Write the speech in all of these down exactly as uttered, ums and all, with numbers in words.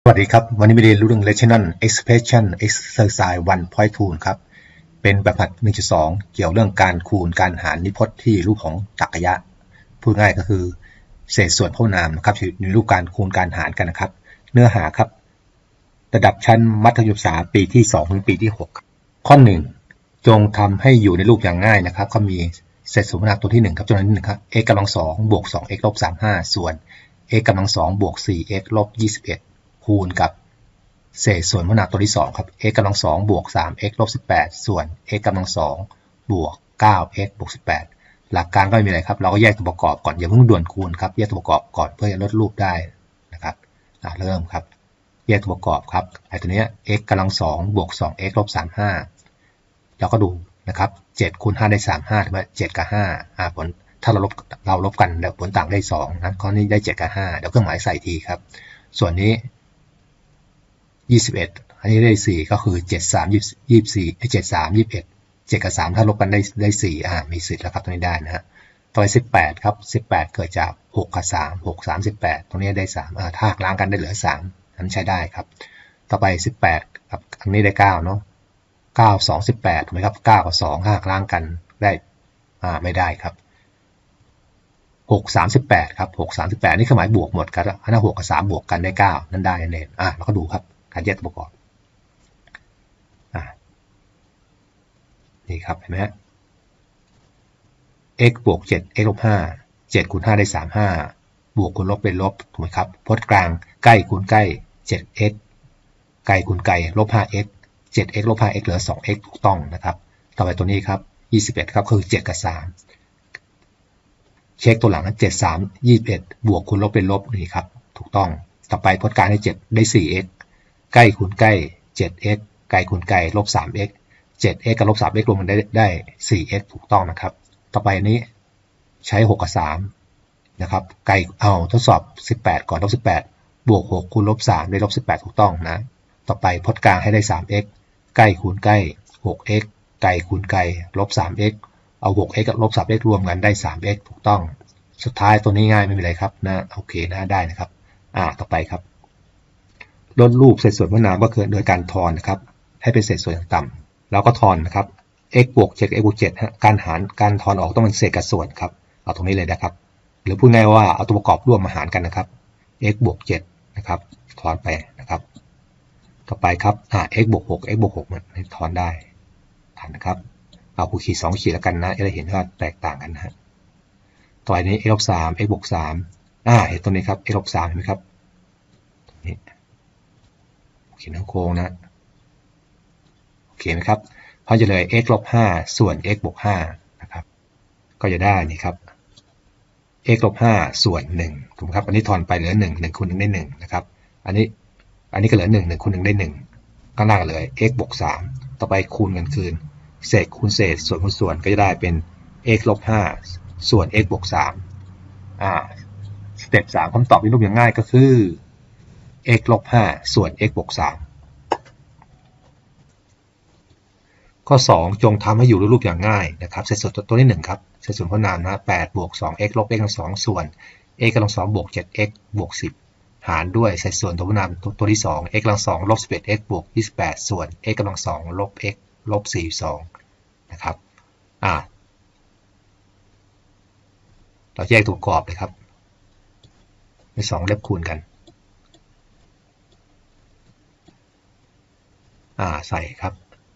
สวัสดีครับวันนี้มาเรียนรู้เรื่อง Rational Expression Exercise วัน พอยต์ ทู ครับเป็นแบบหัด หนึ่งจุดสอง เกี่ยวเรื่องการคูณการหารนิพจน์ที่รูปของตรรกะยะพูดง่ายก็คือเศษส่วนพหุนามนะครับอยู่ในรูปการคูณการหารกันนะครับเนื้อหาครับระดับชั้นมัธยมศึกษาปีที่สองถึงปีที่หกข้อหนึ่งจงทำให้อยู่ในรูปอย่างง่ายนะครับก็มีเศษส่วนพหุนามตัวที่หนึ่งครับจำนวนที่หนึ่งครับ x กำลังสองบวก สอง x ลบ สามสิบห้า ส่วน x กำลังสองบวก สี่ x ลบ ยี่สิบเอ็ดคูณกับเศษส่วนพหุนามตัวที่สองครับ x กำลังสองบวก สาม x ลบ สิบแปด ส่วน x กำลังสองบวก เก้า x บวก สิบแปด หลักการก็ไม่มีอะไรครับเราก็แยกตัวประกอบก่อนอย่าเพิ่งด่วนคูณครับแยกตัวประกอบก่อนเพื่อจะลดรูปได้นะครับเริ่มครับแยกตัวประกอบครับไอ้ตัวนี้ x กำลังสองบวก สอง x ลบ สามสิบห้าเราก็ดูนะครับเจ็ดคูณห้าได้สามสิบห้าถูกไหมเจ็ดกับห้าอ่าผลถ้าเราลบเราลบกันแล้วผลต่างได้สองนั้นข้อนี้ได้เจ็ดกับห้าเดี๋ยวเครื่องหมายใส่ทีครับส่วนนี้ยี่สิบเอ็ดอันนี้ได้สี่ก็คือเจ็ด สาม ยี่สิบสี่เจ็ด สาม ยี่สิบเอ็ด เจ็ดกับสามถ้าลบกันได้ได้สี่อ่ามีสิทธิ์แล้วครับตรงนี้ได้นะฮะต่อไปสิบแปดครับสิบแปดเกิดจากหกกับสาม หก สาม สิบแปดตรงนี้ได้สามอ่าถ้าล้างกันได้เหลือสามนั้นใช้ได้ครับต่อไปสิบแปดครับอันนี้ได้เก้าเนาะเก้า สอง สิบแปดถูกไหมครับเก้ากับสองถ้าล้างกันได้อ่าไม่ได้ครับหก สาม สิบแปดครับหก สาม สิบแปดนี่เครื่องหมายบวกหมดครับถ้าหกกับสามบวกกันได้เก้านั่นได้นั่นเองอ่าเราก็ดูครับการแยกตัวประกอบอ่านี่ครับเห็นไหมฮะ x บวกเจ็ด x ลบห้า เจ็ดคูณห้าได้สามสิบห้าบวกคูณลบเป็นลบถูกไหมครับพจน์กลางใกล้คูณใกล้ เจ็ด x ไกลคูณไกลลบ ห้า x เจ็ด x ลบ ห้า x เหลือ สอง x ถูกต้องนะครับต่อไปตัวนี้ครับยี่สิบเอ็ดครับคือเจ็ดกับสามเช็คตัวหลังนะเจ็ด สาม ยี่สิบเอ็ดบวกคูณลบเป็นลบนี่ครับถูกต้องต่อไปพจน์กลางได้เจ็ดได้ สี่ x ใกล้คูณใกล้ เจ็ด x ไกลคูณไกลลบ สาม x เจ็ด x กับลบ สาม x รวมกันได้ได้ สี่ x ถูกต้องนะครับต่อไปนี้ใช้หกกับสามนะครับไกลเอาทดสอบสิบแปดก่อนลบสิบแปดบวกหกคูณลบสามได้ลบสิบแปดถูกต้องนะต่อไปพจน์กลางให้ได้ สาม x ใกล้คูณใกล้ หก x ไกลคูณไกลลบ สาม x เอา หก x กับลบ สาม x รวมกันได้ สาม x ถูกต้องสุดท้ายตัวนี้ง่ายไม่มีอะไรครับนะโอเคนะได้นะครับอ่าต่อไปครับลดรูปเศษส่วนพหุนามก็คือโดยการทอนนะครับให้เป็นเศษส่วนต่ำแล้วก็ทอนนะครับ x บวกเจ็ด x บวกเจ็ดฮะการหารการทอนออกต้องเป็นเศษกับส่วนครับเอาตรงนี้เลยนะครับหรือพูดง่ายว่าเอาตัวประกอบร่วมมาหารกันนะครับ x บวกเจ็ดนะครับทอนไปนะครับต่อไปครับอ่า x บวกหก x บวกหกมันทอนได้ทันนะครับเอาคูณขีดสองขีดแล้วกันนะจะได้เห็นว่าแตกต่างกันนะฮะต่อไปนี้ x ลบสาม x บวกสามอ่าเห็นตรงนี้ครับ x ลบสามเห็นไหมครับตรงนี้เขียนทั้งโค้งนะโอเคไหมครับพอจะเลย x ลบห้าส่วน x บวกห้านะครับก็จะได้นี่ครับ x ลบห้าส่วนหนึ่งถูกไหมครับอันนี้ทอนไปเหลือหนึ่ง หนึ่งคูณหนึ่งได้หนึ่งนะครับอันนี้อันนี้ก็เหลือหนึ่ง หนึ่งคูณหนึ่งได้หนึ่งข้างล่างก็เลย x บวกสามต่อไปคูณกันคืนเศษคูณเศษส่วนคูณส่วนก็จะได้เป็น x ลบห้าส่วน x บวกสามอ่าสเต็ปสามคำตอบที่รูปอย่างง่ายก็คือ x ลบห้าส่วน x บวกสามข้อสองจงทำให้อยู่ในรูปอย่างง่ายนะครับเศษส่วนตัวที่หนึ่งครับเศษส่วนพหุนามนะแปดบวก สอง x ลบ x กำลังสองส่วน x กำลังสองบวก เจ็ด x บวกสิบหารด้วยเศษส่วนตัวพหุนามตัวที่สอง x กำลังสองลบ สิบเอ็ด x บวก ยี่สิบแปดส่วน x กำลังสองลบ x ลบ สี่สิบสองนะครับอ่าเราแยกตัวประกอบเลยครับในสองเล็บคูณกันอ่าใส่ครับ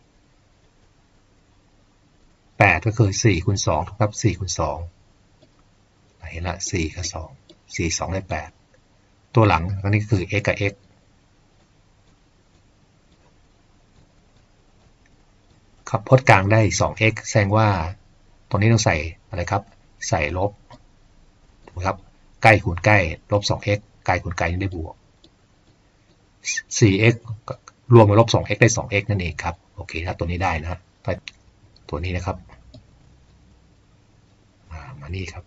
แปดก็คือสี่คูณสองถูกครับสี่คูณสองเห็นละสี่กับสองสี่ สองได้แปดตัวหลังอันนี้คือ x กับ x ครับพจน์กลางได้ สอง x แสดงว่าตรงนี้ต้องใส่อะไรครับใส่ลบถูกครับใกล้คูณใกล้ลบ สอง x ไกลคูณไกลนี่ได้บวก สี่ x รวมกับลบ สอง x ได้ สอง x นั่นเองครับโอเคครับตัวนี้ได้นะตัวนี้นะครับมานี่ครับ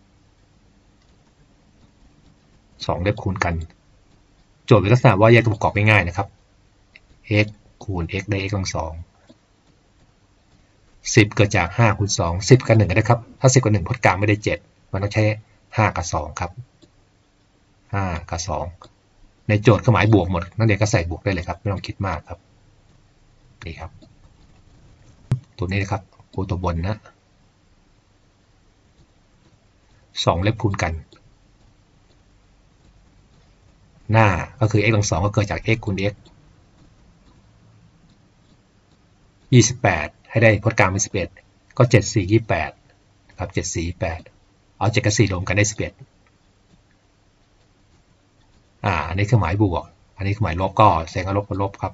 สองเล็บคูณกันโจทย์เป็นลักษณะว่าแยกตัวประกอบง่ายๆนะครับ x คูณ x ได้ x กำลังสองสิบเกิดจากห้าคูณสองสิบกับหนึ่งก็ได้ครับถ้าสิบกับหนึ่งพจน์กลางไม่ได้เจ็ดมันต้องใช้ห้ากับสองครับห้ากับสองในโจทย์เครื่องหมายบวกหมดนักเรียนก็ใส่บวกได้เลยครับไม่ต้องคิดมากครับนี่ครับตัวนี้นะครับคูณตัวบนนะสองเล็บคูณกันหน้าก็คือ x กำลังสองก็เกิดจาก x คูณ x ยี่สิบแปดให้ได้พจน์กลางเป็นสิบเอ็ดก็เจ็ด สี่ ยี่สิบแปดครับเจ็ด สี่ ยี่สิบแปดเอาเจ็ดกับสี่รวมกันได้สิบเอ็ดอ่าอันนี้เครื่องหมายบวกอันนี้เครื่องหมายลบก็แสดงว่าลบกับลบครับ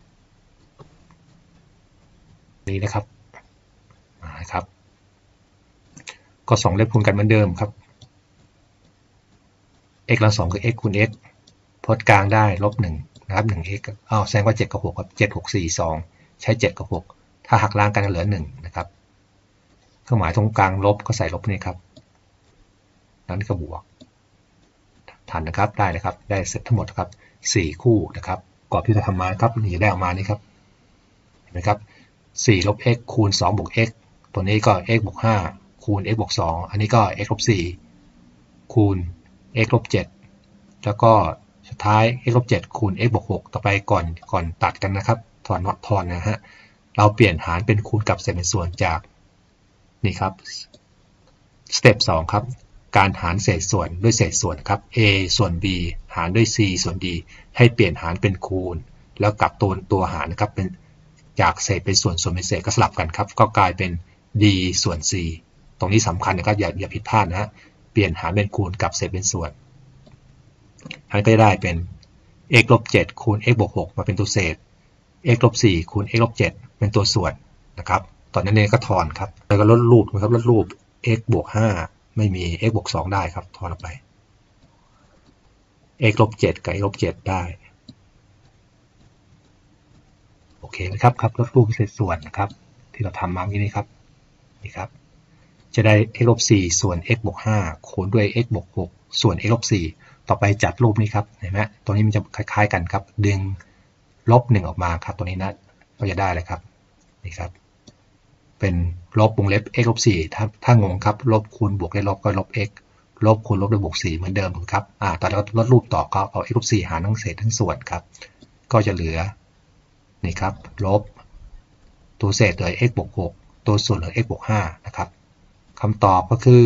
นี้นะครับอ่าครับก็สองเล็บคูณกันเหมือนเดิมครับ x กำลังสองคือ x คูณ x พจน์กลางได้ลบหนึ่งนะครับหนึ่ง x อ้าวแสดงว่าเจ็ดกับหกครับเจ็ด หก สี่ สองใช้เจ็ดกับหกถ้าหักล้างกันเหลือหนึ่งนะครับเครื่องหมายตรงกลางลบก็ใส่ลบนี่ครับนั้นก็บวกทันนะครับได้เลยครับได้เสร็จทั้งหมดครับสี่คู่นะครับกรอบที่เราทำมาครับนี่ได้ออกมานี่ครับเห็นไหมครับสี่ลบ x คูณสองบวก x ตัวนี้ก็ x บวกห้าคูณ x บวกสองอันนี้ก็ x ลบสี่คูณ x ลบเจ็ดแล้วก็สุดท้าย x ลบเจ็ดคูณ x บวกหกต่อไปก่อนก่อนตัดกันนะครับถอนถอนนะฮะเราเปลี่ยนหารเป็นคูณกับเศษเป็นส่วนจากนี่ครับสเต็ปสองครับการหารเศษส่วนด้วยเศษส่วนครับ a ส่วน b หารด้วย c ส่วน d ให้เปลี่ยนหารเป็นคูณแล้วกลับตัวตัวหารนะครับเป็นจากเศษเป็นส่วนส่วนเป็นเศษก็สลับกันครับก็กลายเป็น d ส่วน c ตรงนี้สำคัญนะครับอย่าอย่าผิดพลาดนะฮะเปลี่ยนหารเป็นคูณกับเศษเป็นส่วนอันก็จะได้เป็น x ลบเจ็ดคูณ x บวกหกมาเป็นตัวเศษ x ลบสี่คูณ x ลบเจ็ดเป็นตัวส่วนนะครับตอนนั้นเองก็ทอนครับแล้วก็ลดรูปนะครับลดรูป x บวกห้าไม่มี x บวกสองได้ครับทอนออกไป x ลบเจ็ดกับ x ลบเจ็ดได้โอเคไหมครับครับลดรูปเศษส่วนนะครับที่เราทำมาเมื่อกี้นี้ครับนี่ครับจะได้ x ลบสี่ส่วน x บวกห้าคูณด้วย x บวกหกส่วน x ลบสี่ต่อไปจัดรูปนี้ครับเห็นไหมตัวนี้มันจะคล้ายๆกันครับดึงลบหนึ่งออกมาครับตัวนี้นะก็จะได้เลยครับนี่ครับเป็นลบวงเล็บ x ลบสี่ถ้าถ้างงครับลบคูณบวกได้ลบก็ลบ x ลบคูณลบด้วยบวกสี่เหมือนเดิมครับอ่าตอนนี้ลดรูปต่อก็เอา x ลบสี่หารทั้งเศษทั้งส่วนครับก็จะเหลือนี่ครับลบตัวเศษเหลือ x บวกหกตัวส่วนเหลือ x บวกห้านะครับคำตอบก็คือ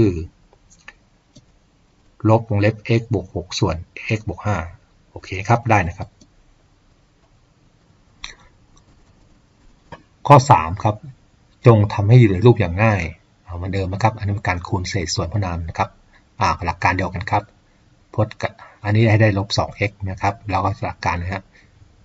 ลบวงเล็บ x บวกหกส่วน x บวกห้าโอเคครับได้นะครับข้อสามครับจงทำให้อยู่ในรูปอย่างง่ายเอาเหมือนเดิมนะครับอันนี้เป็นการคูณเศษส่วนพนามนะครับอ่าหลักการเดียวกันครับพจน์อันนี้ให้ได้ลบ สอง x นะครับแล้วก็หลักการนะฮะ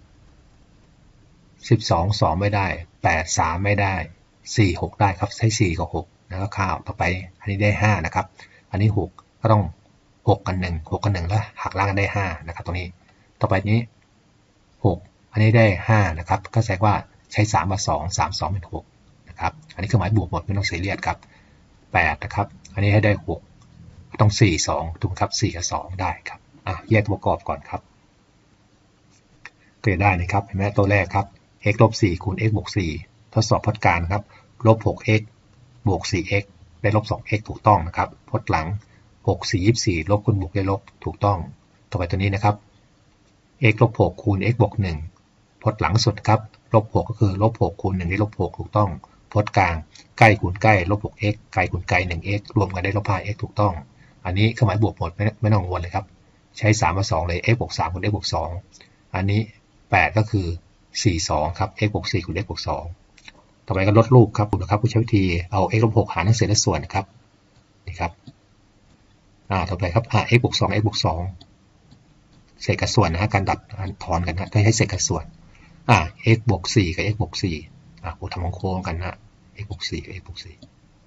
สิบสอง สองไม่ได้แปด สามไม่ได้สี่ หกได้ครับใช้สี่กับหกแล้วก็ข้าวต่อไปอันนี้ได้ห้านะครับอันนี้หกก็ต้องหกกันหนึ่ง หกกันหนึ่งแล้วหักล้างกันได้ห้านะครับตรงนี้ต่อไปนี้หกอันนี้ได้ห้านะครับก็แสดงว่าใช้สามมาสอง สาม สองเป็นหกนะครับอันนี้เครื่องหมายบวกหมดไม่ต้องซีเรียสครับแปดนะครับอันนี้ให้ได้หกต้องสี่ สองถูกครับสี่กับสองได้ครับอ่ะแยกตัวประกอบก่อนครับก็จะได้นะครับเห็นไหมตัวแรกครับ x ลบสี่คูณ x บวกสี่ทดสอบพจน์กลางครับลบ หก x บวก สี่ x ได้ลบ สอง x ถูกต้องนะครับพจน์หลังหก สี่ ยี่สิบสี่ลบคูณบวกได้ลบถูกต้องต่อไปตัวนี้นะครับ x ลบหกคูณ x บวกหนึ่งพจน์หลังสุดครับลบหกก็คือลบหกคูณหนึ่งได้ลบหกถูกต้องพจน์กลางใกล้คูณใกล้ลบ หก x ไกลคูณไกล หนึ่ง x รวมกันได้ลบ ห้า x ถูกต้องอันนี้เครื่องหมายบวกหมดไม่ไม่ต้องกังวลเลยครับใช้สามมาสองเลย x บวกสามคูณ x บวกสองอันนี้แปดก็คือสี่ สองครับ x บวกสี่คูณ x บวกสองต่อไปก็ลดรูปครับคุณนะครับผู้ใช้วิธีเอา x ลบหกหารทั้งเศษและส่วนครับนี่ครับอ่าต่อไปครับอ่า x บวกสอง x บวกสองเศษกับส่วนนะฮะการดัดการถอนกันนะต้องใช้เศษกับส่วนอ่า x บวกสี่กับ x บวกสี่อ่าโอ้ทำโค้งกันนะ x บวกสี่กับ x บวกสี่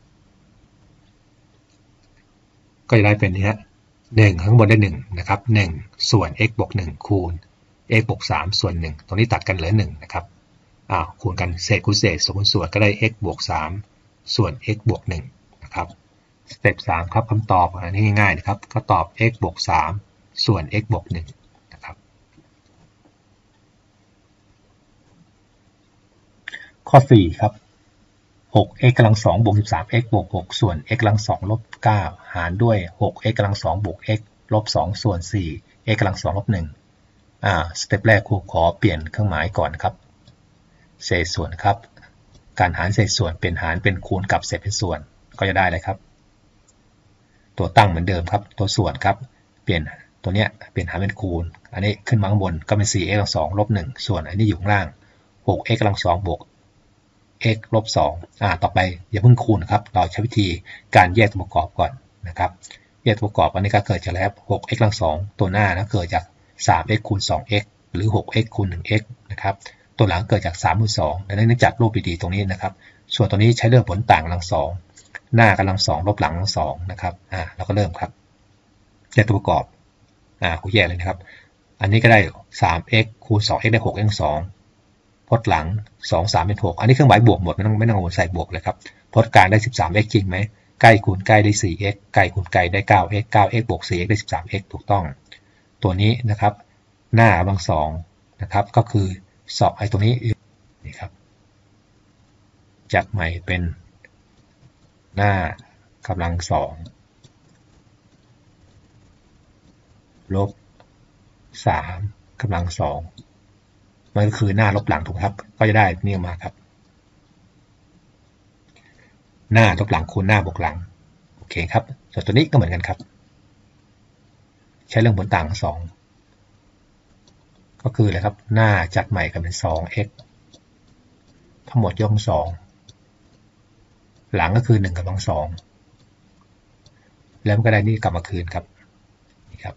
ก็จะได้เป็นนี้ฮะหนึ่งข้างบนได้หนึ่งนะครับหนึ่งส่วน x บวกหนึ่งคูณ x บวกสามส่วนหนึ่งตรงนี้ตัดกันเหลือหนึ่งนะครับอ่าคูณกันเศษคูณเศษส่วนคูณส่วนก็ได้ x บวกสามส่วน x บวกหนึ่งนะครับสเต็ปสามครับคำตอบอันนี้ง่ายๆนะครับก็ตอบ x บวกสามส่วน x บวกหนึ่งนะครับข้อสี่ครับ หก x กำลังสองบวกสิบสาม x บวกหกส่วน x กำลังสองลบเก้าหารด้วย หก x กำลังสองบวก x ลบสองส่วนสี่ x กำลังสองลบหนึ่งอ่าสเต็ปแรกครูขอเปลี่ยนเครื่องหมายก่อนครับเศษส่วนครับการหารเศษส่วนเป็นหารเป็นคูณกับเศษเป็นส่วนก็จะได้เลยครับตัวตั้งเหมือนเดิมครับตัวส่วนครับเปลี่ยนตัวเนี้ยเปลี่ยนหารเป็นคูณอันนี้ขึ้นมาข้างบนก็เป็น สี่ เอ็กซ์ กำลังสองลบหนึ่งส่วนอันนี้อยู่ข้างล่าง หก เอ็กซ์ กำลังสองบวก x ลบสองอ่าต่อไปอย่าเพิ่งคูณครับเราใช้วิธีการแยกตัวประกอบก่อนนะครับแยกตัวประกอบอันนี้ก็เกิดจากแล้ว หก เอ็กซ์ กำลังสองตัวหน้านะเกิดจาก สาม เอ็กซ์ คูณ สอง เอ็กซ์ หรือ หก เอ็กซ์ คูณ หนึ่ง เอ็กซ์ นะครับตัวหลังเกิดจาก สาม คูณ สองดังนั้นเนื่องจากรูปดีๆตรงนี้นะครับส่วนตัวนี้ใช้เรื่องผลต่างกำลังสองหน้ากำลังสองลบหลังกำลังสองนะครับอ่าเราก็เริ่มครับแยกตัวประกอบอ่ากูแยกเลยนะครับอันนี้ก็ได้ สาม เอ็กซ์ คูณ สอง เอ็กซ์ ได้ หก เอ็กซ์ สองพจน์หลังสอง สามเป็นหกอันนี้เครื่องหมายบวกหมดไม่ต้องไม่ต้องใส่บวกเลยครับพจน์กลางได้ สิบสาม เอ็กซ์ จริงไหมใกล้คูณใกล้ได้ สี่ เอ็กซ์ ใกล้คูณใกล้ได้ เก้า เอ็กซ์ เก้า เอ็กซ์ บวก สี่ เอ็กซ์ ได้ สิบสาม เอ็กซ์ ถูกต้องตัวนี้นะครับหน้ากำลังสองนะครับก็คือสองไอ้ตรงนี้นี่ครับจากใหม่เป็นหน้ากำลังสองลบสามกำลังสองมันก็คือหน้าลบหลังถูกครับก็จะได้นี่มาครับหน้าลบหลังคูณหน้าบวกหลังโอเคครับส่วนตัวนี้ก็เหมือนกันครับใช้เรื่องผลต่างสองก็คืออะไรครับหน้าจัดใหม่กันเป็น สอง เอ็กซ์ ทั้งหมดยกกำลังสองหลังก็คือหนึ่งกำลังสองแล้วมันก็ได้นี่กลับมาคืนครับนี่ครับ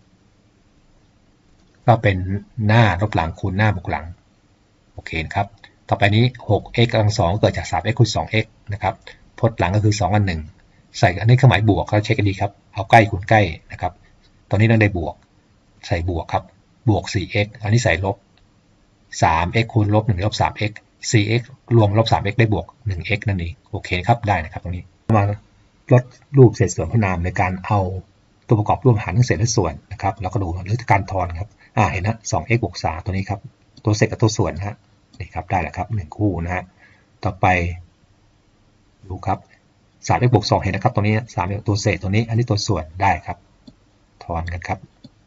ก็เป็นหน้าลบหลังคูณหน้าบวกหลังโอเคครับต่อไปนี้ หก เอ็กซ์ กำลังสองเกิดจาก สาม เอ็กซ์ คูณ สอง เอ็กซ์ นะครับพจน์หลังก็คือสองกับหนึ่งใส่อันนี้เครื่องหมายบวกก็เช็คกันดีครับเอาใกล้คูณใกล้นะครับตอนนี้ต้องได้บวกใส่บวกครับบวก สี่ เอ็กซ์ อันนี้ใส่ลบ สาม เอ็กซ์ คูณลบหนึ่งลบ สาม เอ็กซ์ สี่ เอ็กซ์ รวมลบ สาม เอ็กซ์ ได้บวก หนึ่ง เอ็กซ์ นั่นเองโอเคครับได้นะครับตรงนี้มาลดรูปเศษส่วนพนามในการเอาตัวประกอบร่วมหารทั้งเศษและส่วนนะครับแล้วก็ดูหรือการทอนครับอ่าเห็นนะ สอง เอ็กซ์ บวก สามตัวนี้ครับตัวเศษกับตัวส่วนนะฮะนี่ครับได้แล้วครับหนึ่งคู่นะฮะต่อไปดูครับ สาม เอ็กซ์ บวก สองเห็นนะครับตรงนี้สามตัวเศษตัวนี้อันนี้ตัวส่วนได้ครับทอนกันครับ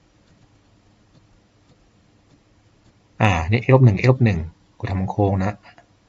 อ่านี่ x ลบหนึ่ง x ลบหนึ่งกูทำโค้งนะ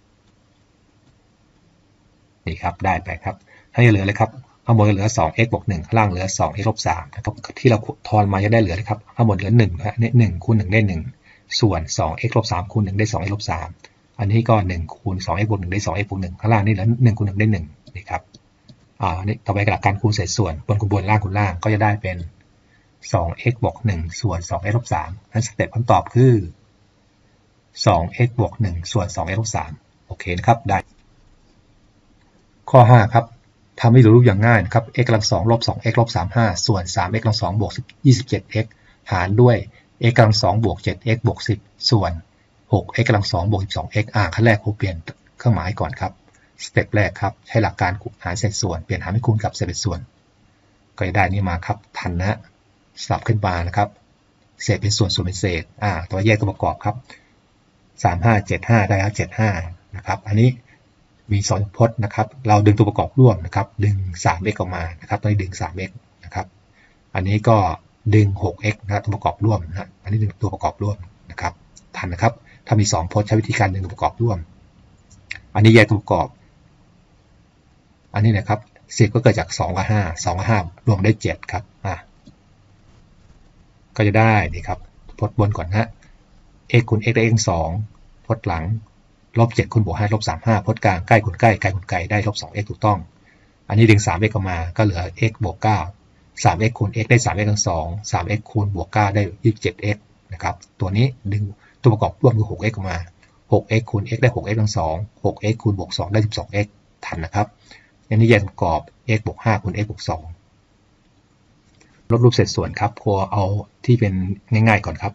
นี่ครับได้ไปครับให้เหลือเลยครับข้างบนเหลือ สอง เอ็กซ์ บวกหนึ่งข้างล่างเหลือ สอง เอ็กซ์ ลบ สามนะครับที่เราทอนมาจะได้เหลือเลยครับข้างบนเหลือหนึ่งนะนี่หนึ่งคูณหนึ่งได้หนึ่งส่วน สอง เอ็กซ์ ลบ สามคูณหนึ่งได้ สอง เอ็กซ์ ลบ สามอันนี้ก็หนึ่งคูณ สอง เอ็กซ์ บวกหนึ่งได้ สอง เอ็กซ์ บวกหนึ่งข้างล่างนี่เหลือหนึ่งคูณหนึ่งได้หนึ่งนี่ครับอ่านี่ต่อไปกับการคูณเศษส่วนบนคูณบนล่างคูณล่างก็จะได้เป็น สอง เอ็กซ์ บวกหนึ่งส่วน สอง เอ็กซ์ ลบ สามนั้นสเต็ปคำตอบคือ สอง เอ็กซ์ บวกหนึ่งส่วน สอง เอ็กซ์ ลบ สามโอเคนะครับได้ข้อห้าครับทำให้ดูรูปอย่างง่ายนะครับ x กำลังสองลบ สอง เอ็กซ์ ลบ สามสิบห้าส่วน สาม เอ็กซ์ กำลังสองบวก ยี่สิบเจ็ด x หารด้วย x กำลังสองบวก เจ็ด x บวก สิบส่วน หก x กำลังสองบวก สิบสอง x อ่าขั้นแรกครูเปลี่ยนเครื่องหมายก่อนครับสเต็ปแรกครับใช้หลักการหารเศษส่วนเปลี่ยนหารเป็นคูณกับเศษเป็นส่วนก็จะได้นี่มาครับทันนะสลับขึ้นมานะครับเศษเป็นส่วนส่วนเป็นเศษอ่าตัวแยกตัวประกอบครับสาม ห้า เจ็ด ห้าได้แล้วเจ็ด ห้านะครับอันนี้มีสองพจน์นะครับเราดึงตัวประกอบร่วมนะครับดึง สาม เอ็กซ์ ออกมานะครับต้องดึง สาม เอ็กซ์ นะครับอันนี้ก็ดึง หก เอ็กซ์ นะตัวประกอบร่วมนะอันนี้ดึงตัวประกอบร่วมนะครับทันนะครับถ้ามีสองพจน์ใช้วิธีการดึงตัวประกอบร่วมอันนี้แยกตัวประกอบอันนี้นะครับสิบก็เกิดจากสองกับห้า สองกับห้ารวมได้เจ็ดครับอ่ะก็จะได้นี่ครับพจน์บนก่อนนะ x คูณ x ได้ x สองพจน์หลังลบเจ็ดคูณบวกห้าลบสามสิบห้าพจน์กลางใกล้คูณใกล้ไกลคูณไกลได้ลบสอง x ถูกต้องอันนี้ดึง สาม เอ็กซ์ ออกมาก็เหลือ x บวกเก้า สาม เอ็กซ์ คูณ x ได้ สาม เอ็กซ์ ทั้งสอง สาม เอ็กซ์ คูณบวกเก้าได้ยี่สิบเจ็ด x นะครับตัวนี้ดึงตัวประกอบร่วมคือ หก x ออกมา หก x คูณ x ได้ หก x ทั้งสอง หก x คูณบวกสองได้ สิบสอง x ทันนะครับอันนี้แยกประกอบ x บวกห้าคูณ x บวกสองลบรูปเศษส่วนครับครูเอาที่เป็นง่ายๆก่อนครับ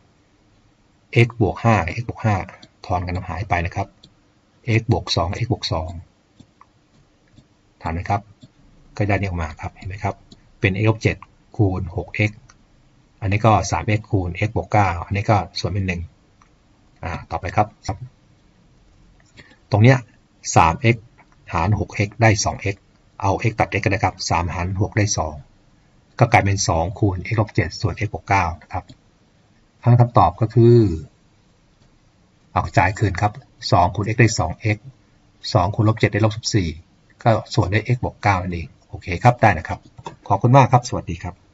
x บวกห้า x บวกห้าทอนกันหายไปนะครับ x บวกสอง x บวกสองถามไหมครับก็ได้นี่ออกมาครับเห็นไหมครับเป็น x ลบเจ็ดคูณ หก x อันนี้ก็ สาม x คูณ x บวกเก้าอันนี้ก็ส่วนเป็นหนึ่งอ่าต่อไปครับตรงเนี้ย สาม x หาร หก x ได้ สอง x เอา x ตัด x กันนะครับสามหารหกได้สองก็กลายเป็นสองคูณ x ลบเจ็ดส่วน x บวกเก้านะครับทั้งคำตอบก็คือเอากระจายคืนครับสองคูณ x ได้ สอง x สองคูณลบเจ็ดได้ลบสิบสี่ก็ส่วนด้วย x บวกเก้านั่นเองโอเคครับได้นะครับขอบคุณมากครับสวัสดีครับ